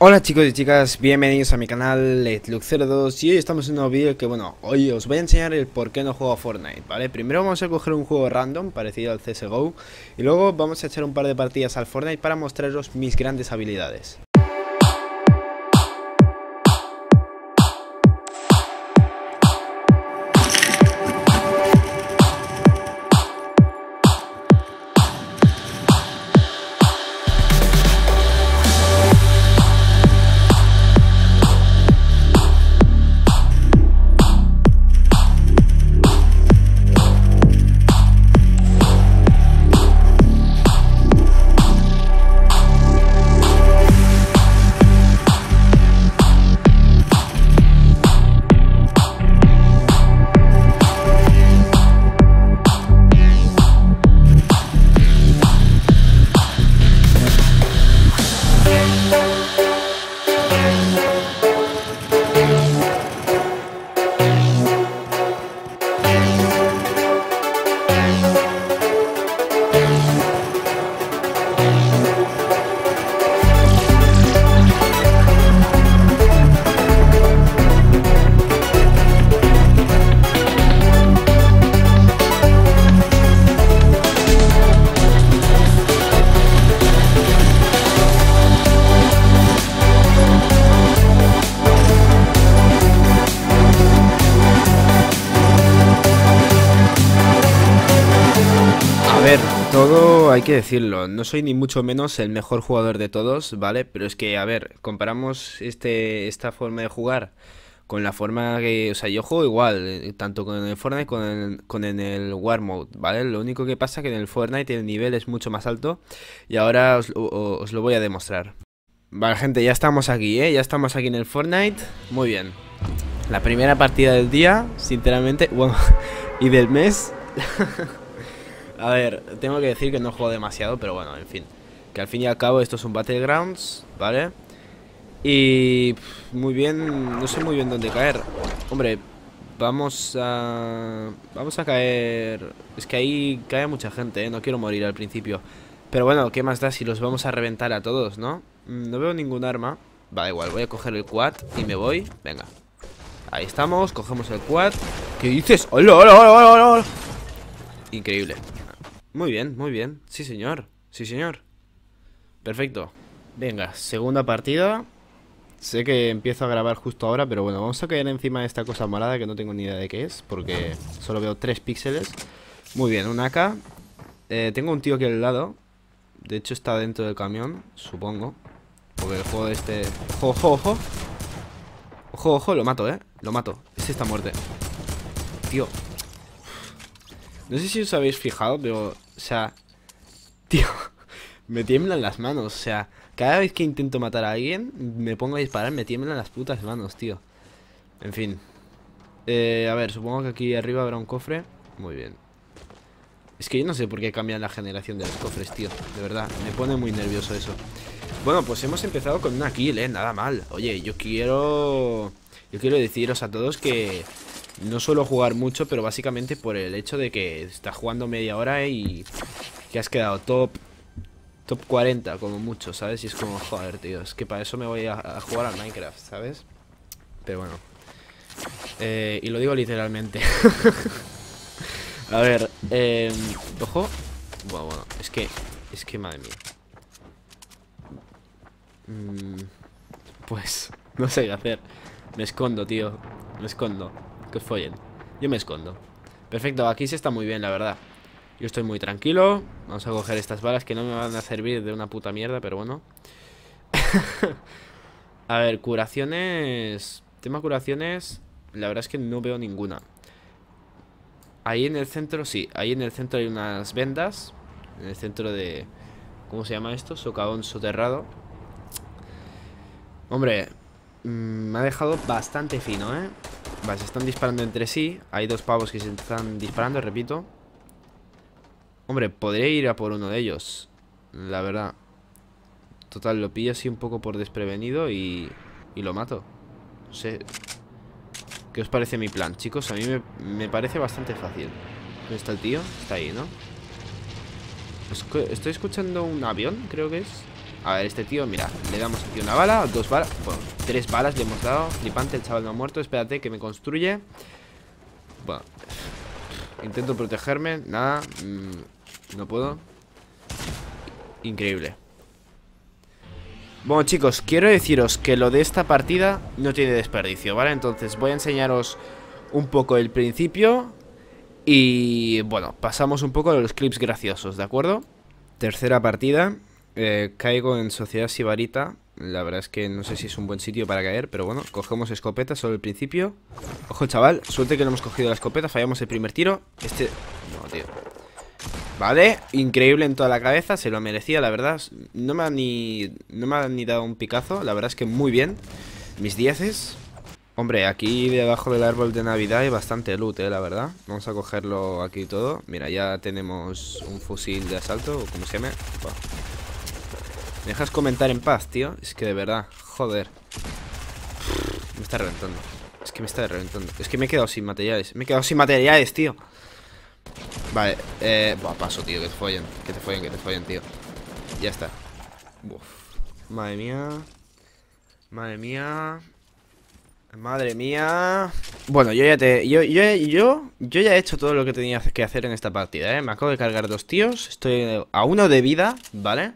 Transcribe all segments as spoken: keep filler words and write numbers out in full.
Hola chicos y chicas, bienvenidos a mi canal Letluck cero dos y hoy estamos en un nuevo vídeo que bueno, hoy os voy a enseñar el por qué no juego a Fortnite, ¿vale? Primero vamos a coger un juego random parecido al C S G O y luego vamos a echar un par de partidas al Fortnite para mostraros mis grandes habilidades. Todo hay que decirlo, no soy ni mucho menos el mejor jugador de todos, ¿vale? Pero es que, a ver, comparamos este, esta forma de jugar con la forma que... O sea, yo juego igual, eh, tanto con el Fortnite como con el, con en el War Mode, ¿vale? Lo único que pasa es que en el Fortnite el nivel es mucho más alto y ahora os, o, os lo voy a demostrar. Vale, gente, ya estamos aquí, ¿eh? Ya estamos aquí en el Fortnite, muy bien. La primera partida del día, sinceramente, bueno, y del mes... A ver, tengo que decir que no juego demasiado, pero bueno, en fin. Que al fin y al cabo esto es un Battlegrounds, ¿vale? Y... muy bien, no sé muy bien dónde caer. Hombre, vamos a... Vamos a caer... Es que ahí cae mucha gente, ¿eh? No quiero morir al principio. Pero bueno, ¿qué más da si los vamos a reventar a todos, no? No veo ningún arma. Va, igual, voy a coger el quad y me voy. Venga. Ahí estamos, cogemos el quad. ¿Qué dices? ¡Hola, hola, hola, hola, hola! Increíble. Muy bien, muy bien. Sí, señor. Sí, señor. Perfecto. Venga, segunda partida. Sé que empiezo a grabar justo ahora, pero bueno, vamos a caer encima de esta cosa morada que no tengo ni idea de qué es, porque solo veo tres píxeles. Muy bien, un A K. Eh, tengo un tío aquí al lado. De hecho está dentro del camión, supongo. Porque el juego de este... Ojo, ojo, ojo. Ojo, ojo, lo mato, eh. Lo mato. Este está muerto. Tío. No sé si os habéis fijado, pero... O sea... Tío... Me tiemblan las manos, o sea... Cada vez que intento matar a alguien, me pongo a disparar, me tiemblan las putas manos, tío. En fin. Eh, a ver, supongo que aquí arriba habrá un cofre. Muy bien. Es que yo no sé por qué cambian la generación de los cofres, tío. De verdad, me pone muy nervioso eso. Bueno, pues hemos empezado con una kill, eh, nada mal. Oye, yo quiero... Yo quiero deciros a todos que... No suelo jugar mucho, pero básicamente por el hecho de que estás jugando media hora y que has quedado top top cuarenta como mucho, ¿sabes? Y es como, joder, tío, es que para eso me voy a, a jugar al Minecraft, ¿sabes? Pero bueno. Eh, y lo digo literalmente. A ver, eh, ojo. Bueno, bueno, es que, es que madre mía. Mm, pues, no sé qué hacer. Me escondo, tío. Me escondo. Que os follen. Yo me escondo. Perfecto, aquí se está muy bien, la verdad. Yo estoy muy tranquilo. Vamos a coger estas balas que no me van a servir de una puta mierda, pero bueno. A ver, curaciones. Tema curaciones. La verdad es que no veo ninguna. Ahí en el centro, sí. Ahí en el centro hay unas vendas. En el centro de... ¿Cómo se llama esto? Socavón soterrado. Hombre, mmm, me ha dejado bastante fino, ¿eh? Vale, se están disparando entre sí. Hay dos pavos que se están disparando, repito. Hombre, podría ir a por uno de ellos, la verdad. Total, lo pillo así un poco por desprevenido y, y lo mato. No sé. ¿Qué os parece mi plan, chicos? A mí me, me parece bastante fácil. ¿Dónde está el tío? Está ahí, ¿no? Estoy escuchando un avión, creo que es. A ver, este tío, mira, le damos aquí una bala, dos balas, bueno, tres balas le hemos dado. Flipante, el chaval no ha muerto, espérate que me construye. Bueno, intento protegerme, nada, mmm, no puedo. Increíble. Bueno, chicos, quiero deciros que lo de esta partida no tiene desperdicio, ¿vale? Entonces voy a enseñaros un poco el principio y, bueno, pasamos un poco a los clips graciosos, ¿de acuerdo? Tercera partida, eh, caigo en Sociedad Sibarita. La verdad es que no sé si es un buen sitio para caer, pero bueno, cogemos escopeta solo el principio. Ojo, chaval, suerte que no hemos cogido la escopeta, fallamos el primer tiro. Este... No, tío. Vale, increíble en toda la cabeza, se lo merecía, la verdad. No me ha ni, no me ha ni dado un picazo, la verdad es que muy bien. Mis dieces. Hombre, aquí debajo del árbol de Navidad hay bastante loot, eh, la verdad. Vamos a cogerlo aquí todo. Mira, ya tenemos un fusil de asalto, o como se llame. Buah. ¿Me dejas comentar en paz, tío? Es que de verdad, joder. Me está reventando. Es que me está reventando. Es que me he quedado sin materiales. Me he quedado sin materiales, tío. Vale, eh... Buah, paso, tío, que te follen. Que te follen, que te follen, tío. Ya está. Uf. Madre mía. Madre mía. Madre mía. Bueno, yo ya te... Yo, yo, yo, yo ya he hecho todo lo que tenía que hacer en esta partida, ¿eh? Me acabo de cargar dos tíos. Estoy a uno de vida, ¿vale?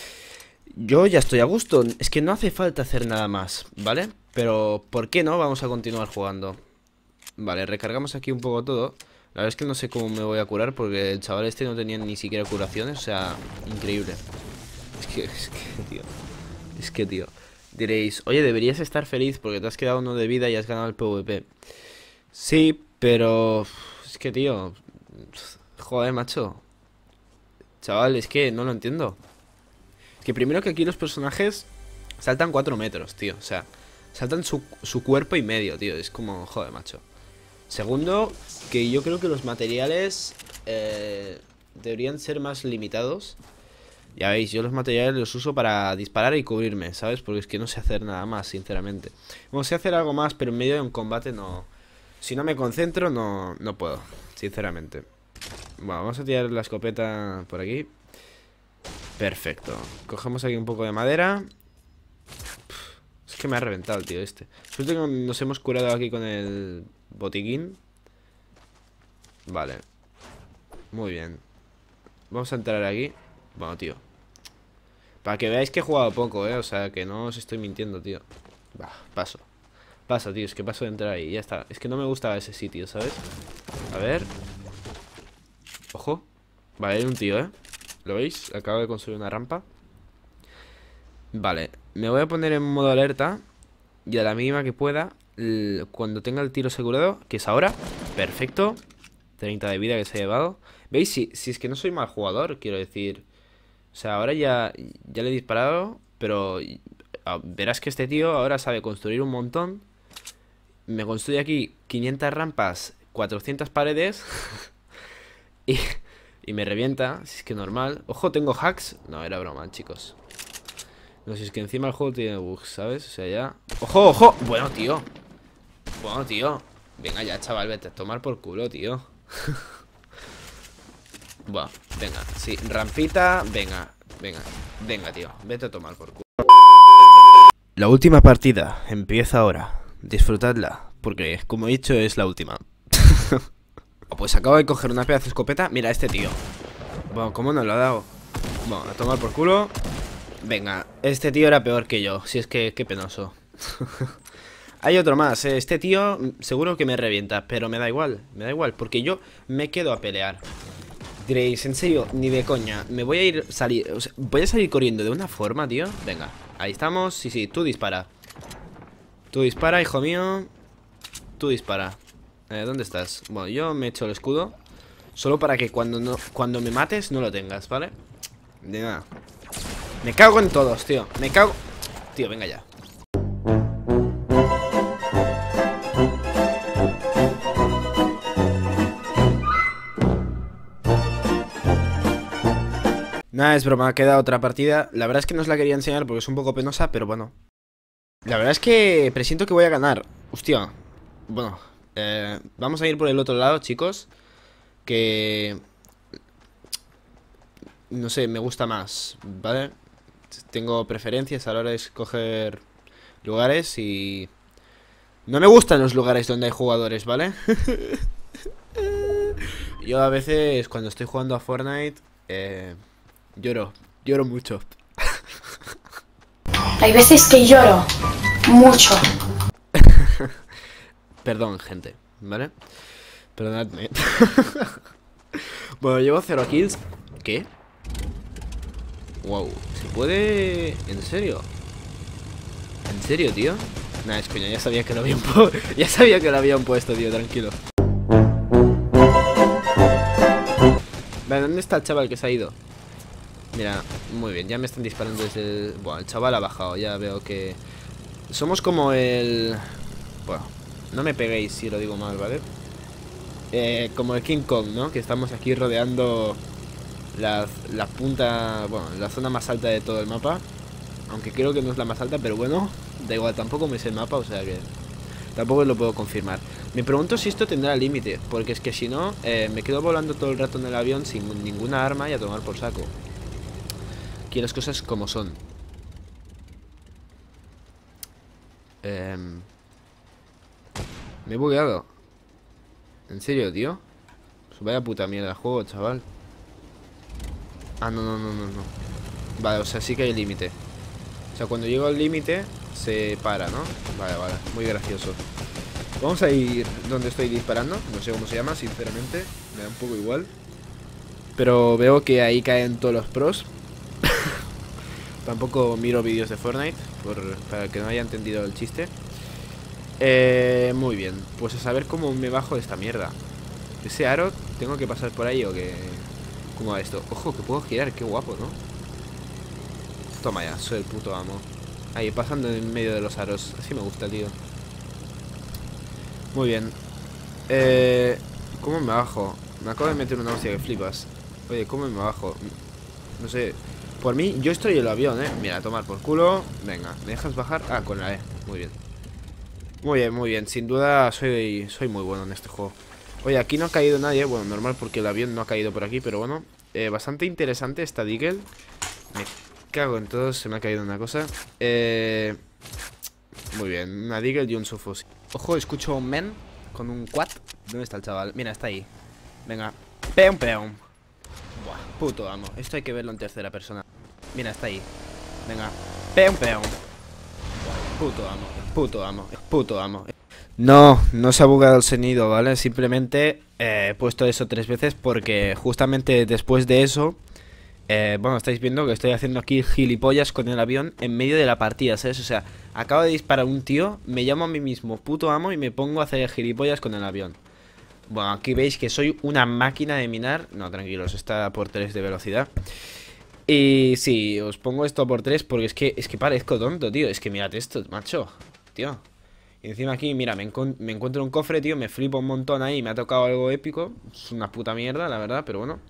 Yo ya estoy a gusto. Es que no hace falta hacer nada más, ¿vale? Pero, ¿por qué no? Vamos a continuar jugando. Vale, recargamos aquí un poco todo. La verdad es que no sé cómo me voy a curar porque el chaval este no tenía ni siquiera curaciones. O sea, increíble. Es que, es que, tío. Es que, tío. Diréis, oye, deberías estar feliz porque te has quedado uno de vida y has ganado el PvP. Sí, pero... Es que, tío... Joder, macho. Chaval, es que no lo entiendo. Es que primero que aquí los personajes saltan cuatro metros, tío. O sea, saltan su, su cuerpo y medio, tío. Es como, joder, macho. Segundo, que yo creo que los materiales eh, deberían ser más limitados. Ya veis, yo los materiales los uso para disparar y cubrirme, ¿sabes? Porque es que no sé hacer nada más, sinceramente. Bueno, sé hacer algo más, pero en medio de un combate no... Si no me concentro, no, no puedo, sinceramente. Bueno, vamos a tirar la escopeta por aquí. Perfecto. Cogemos aquí un poco de madera. Es que me ha reventado el tío este. Suerte que nos hemos curado aquí con el botiquín. Vale. Muy bien. Vamos a entrar aquí. Bueno, tío. Para que veáis que he jugado poco, eh. O sea, que no os estoy mintiendo, tío. Bah, paso. Paso, tío. Es que paso de entrar ahí. Ya está. Es que no me gustaba ese sitio, ¿sabes? A ver. Ojo. Vale, hay un tío, eh. ¿Lo veis? Acabo de construir una rampa. Vale. Me voy a poner en modo alerta. Y a la mínima que pueda, cuando tenga el tiro asegurado, que es ahora. Perfecto. treinta de vida que se ha llevado. ¿Veis? Si, si es que no soy mal jugador, quiero decir. O sea, ahora ya, ya le he disparado. Pero verás que este tío ahora sabe construir un montón. Me construye aquí quinientas rampas, cuatrocientas paredes. y, y me revienta. Si es que normal. Ojo, tengo hacks. No, era broma, chicos. No, si es que encima el juego tiene bugs, ¿sabes? O sea, ya... ¡Ojo, ojo! Bueno, tío. Bueno, tío. Venga ya, chaval, vete a tomar por culo, tío. Bueno, venga, sí, rampita. Venga, venga, venga, tío. Vete a tomar por culo. La última partida empieza ahora. Disfrutadla, porque como he dicho es la última. Pues acabo de coger una pedazo de escopeta. Mira, este tío. Bueno, ¿cómo no lo ha dado? Bueno, a tomar por culo. Venga, este tío era peor que yo. Si es que, qué penoso. Hay otro más, ¿eh? Este tío seguro que me revienta, pero me da igual, me da igual, porque yo me quedo a pelear. Diréis, en serio, ni de coña. Me voy a ir, salir, o sea, voy a salir corriendo de una forma, tío. Venga, ahí estamos, sí, sí, tú dispara. Tú dispara, hijo mío. Tú dispara. eh, ¿Dónde estás? Bueno, yo me echo el escudo solo para que cuando, no, cuando me mates no lo tengas, ¿vale? De nada. Me cago en todos, tío. Me cago... Tío, venga ya. Nada, es broma, queda otra partida. La verdad es que no os la quería enseñar porque es un poco penosa, pero bueno. La verdad es que presiento que voy a ganar. Hostia. Bueno, eh, vamos a ir por el otro lado, chicos. Que... No sé, me gusta más, ¿vale? Tengo preferencias a la hora de escoger lugares y... no me gustan los lugares donde hay jugadores, ¿vale? Yo a veces cuando estoy jugando a Fortnite eh, lloro, lloro mucho. Hay veces que lloro mucho. Perdón, gente, ¿vale? Perdonadme. Bueno, llevo cero kills. ¿Qué? Wow, ¿se puede...? ¿En serio? ¿En serio, tío? Nah, es coña, ya sabía que lo habían puesto. Ya sabía que lo habían puesto, tío, tranquilo. Vale, ¿dónde está el chaval que se ha ido? Mira, muy bien, ya me están disparando desde el... Bueno, el chaval ha bajado, ya veo que... Somos como el... Bueno, no me peguéis si lo digo mal, ¿vale? Eh, como el King Kong, ¿no? Que estamos aquí rodeando la, la punta... Bueno, la zona más alta de todo el mapa. Aunque creo que no es la más alta, pero bueno, da igual, tampoco me sé el mapa, o sea que tampoco lo puedo confirmar. Me pregunto si esto tendrá límite, porque es que si no, eh, me quedo volando todo el rato en el avión sin ninguna arma y a tomar por saco. Aquí las cosas como son. Eh, me he bugueado. ¿En serio, tío? Pues vaya puta mierda de juego, chaval. Ah, no, no, no, no, no. Vale, o sea, sí que hay límite. O sea, cuando llego al límite se para, ¿no? Vale, vale, muy gracioso. Vamos a ir donde estoy disparando. No sé cómo se llama, sinceramente. Me da un poco igual. Pero veo que ahí caen todos los pros. Tampoco miro vídeos de Fortnite por, para el que no haya entendido el chiste. eh, Muy bien. Pues a saber cómo me bajo de esta mierda. Ese aro, ¿tengo que pasar por ahí o qué? ¿Cómo va esto? Ojo, que puedo girar, qué guapo, ¿no? Toma ya, soy el puto amo. Ahí, pasando en medio de los aros. Así me gusta, tío. Muy bien. Eh, ¿Cómo me bajo? Me acabo de meter una hostia que flipas. Oye, ¿cómo me bajo? No sé. Por mí, yo estoy en el avión, ¿eh? Mira, a tomar por culo. Venga, ¿me dejas bajar? Ah, con la E. Muy bien. Muy bien, muy bien. Sin duda soy, soy muy bueno en este juego. Oye, aquí no ha caído nadie. Bueno, normal porque el avión no ha caído por aquí, pero bueno. Eh, bastante interesante esta Deagle. Me cago en todo, se me ha caído una cosa. Eh... Muy bien, una Deagle y un Sofos. Ojo, escucho un men con un quad. ¿Dónde está el chaval? Mira, está ahí. Venga, peum peum. Buah, puto amo. Esto hay que verlo en tercera persona. Mira, está ahí. Venga, peum peum. Buah, puto amo, puto amo, puto amo. No, no se ha bugado el sonido, ¿vale? Simplemente eh, he puesto eso tres veces porque justamente después de eso... Eh, bueno, estáis viendo que estoy haciendo aquí gilipollas con el avión en medio de la partida, ¿sabes? O sea, acabo de disparar a un tío, me llamo a mí mismo puto amo y me pongo a hacer gilipollas con el avión. Bueno, aquí veis que soy una máquina de minar. No, tranquilos, está por tres de velocidad. Y sí, os pongo esto por tres porque es que, es que parezco tonto, tío. Es que mirad esto, macho, tío. Y encima aquí, mira, me, me encuentro un cofre, tío, me flipo un montón ahí, me ha tocado algo épico. Es una puta mierda, la verdad, pero bueno.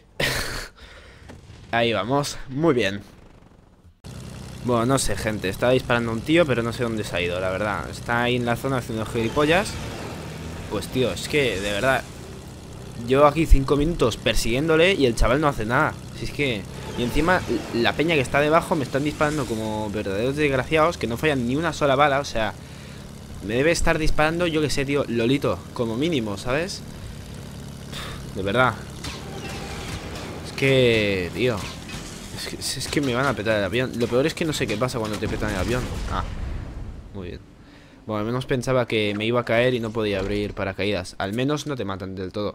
Ahí vamos, muy bien. Bueno, no sé, gente, estaba disparando a un tío, pero no sé dónde se ha ido, la verdad. Está ahí en la zona haciendo gilipollas. Pues tío, es que, de verdad, llevo aquí cinco minutos persiguiéndole y el chaval no hace nada. Si es que... Y encima, la peña que está debajo me están disparando como verdaderos desgraciados, que no fallan ni una sola bala, o sea... Me debe estar disparando, yo que sé, tío, Lolito, como mínimo, ¿sabes? De verdad. Es que, tío, es que, es que me van a petar el avión. Lo peor es que no sé qué pasa cuando te petan el avión. Ah, muy bien. Bueno, al menos pensaba que me iba a caer y no podía abrir paracaídas. Al menos no te matan del todo.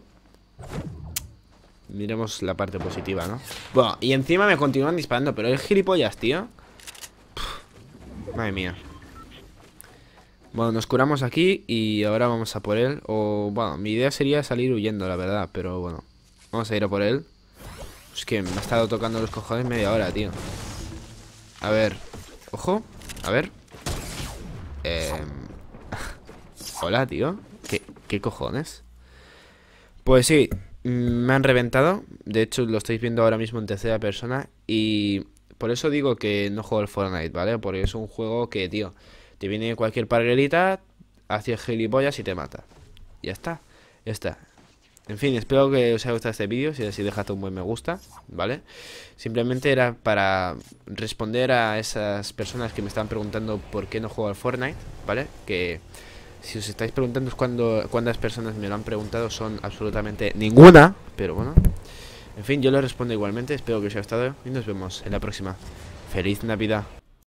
Miremos la parte positiva, ¿no? Bueno, y encima me continúan disparando. Pero es gilipollas, tío. Pff, madre mía. Bueno, nos curamos aquí y ahora vamos a por él. O, bueno, mi idea sería salir huyendo, la verdad. Pero bueno, vamos a ir a por él. Es que me ha estado tocando los cojones media hora, tío. A ver. Ojo. A ver. Eh... Hola, tío. ¿Qué, ¿Qué cojones? Pues sí, me han reventado. De hecho, lo estáis viendo ahora mismo en tercera persona. Y por eso digo que no juego al Fortnite, ¿vale? Porque es un juego que, tío, te viene cualquier parguelita, haces gilipollas y te mata. Ya está. Ya está. En fin, espero que os haya gustado este vídeo. Si así, dejad un buen me gusta, ¿vale? Simplemente era para responder a esas personas que me estaban preguntando por qué no juego al Fortnite, ¿vale? Que si os estáis preguntando cuándo, cuántas personas me lo han preguntado, son absolutamente ninguna. Pero bueno, en fin, yo lo respondo igualmente. Espero que os haya gustado y nos vemos en la próxima. ¡Feliz Navidad!